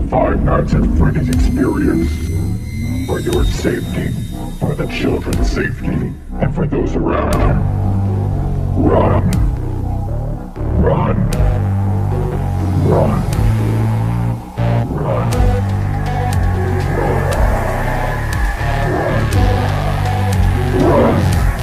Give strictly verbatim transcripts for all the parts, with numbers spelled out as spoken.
Five Nights at Freddy's experience. For your safety, for the children's safety, and for those around you. Run. Run. Run. Run. Run. Run.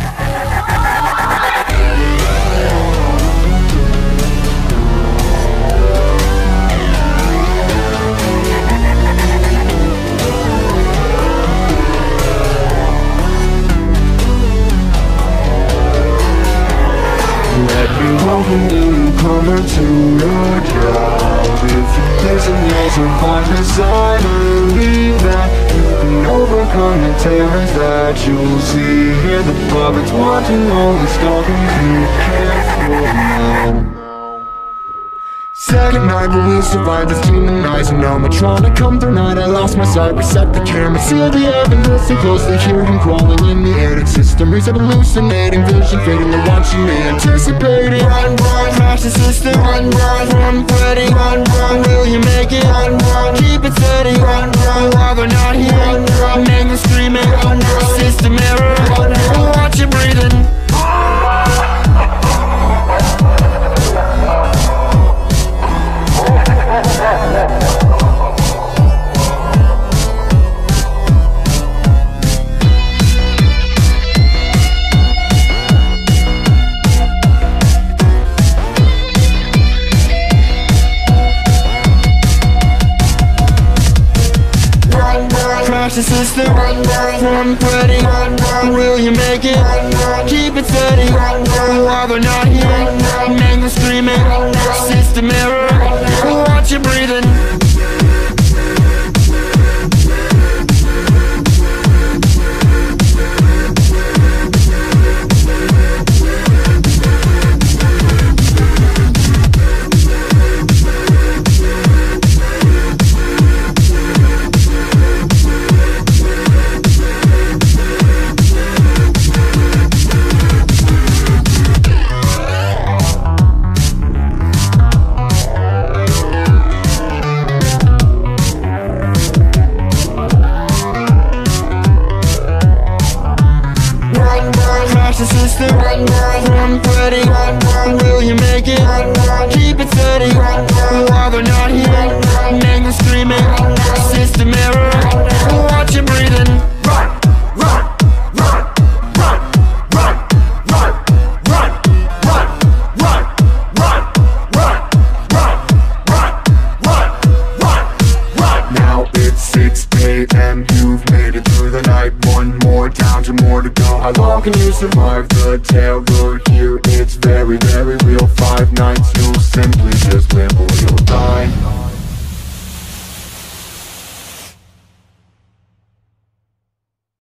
Welcome the newcomer to your job. If you listen, you'll survive this. I believe that you can overcome the terrors that you'll see. Hear the puppets watching all the stalking. Be careful now. Second night, but we survived this demonize animatronic. Come through night, I lost my sight. Reset the camera, seal the evidence. Listen closely, hear him crawling in the attic system. Reset hallucinating, vision fading. They're watching me, anticipating. Run, run, crash the system. Run, run, run, Freddy. Run, run, will you make it? Run, run, keep it steady. Run, run, while they're not here. Run, run, make them screaming. Run, run, system error. Run, run, watch you breathing. Crash the system, run, run, run, Freddy, run, run, will you make it? Run, run, keep it steady, run, run, while they're not here, run, run, make them screaming, run, run, system error, run, run, watch you breathing. Crash the system, run, run, run, Freddy, run, run, will you make it? Run, run, keep it steady, run, run, while they're not here, run, run, make them screaming, run, run, system error, run, run, watch you breathing. Run, run, run, run, run, run, run, run, run, run, run, run, run, run, run, run. Now it's six A M, you've made it through the night. One more down to more to go. How long can you survive the tailgate here? It's very, very real. Five nights, you'll simply just live.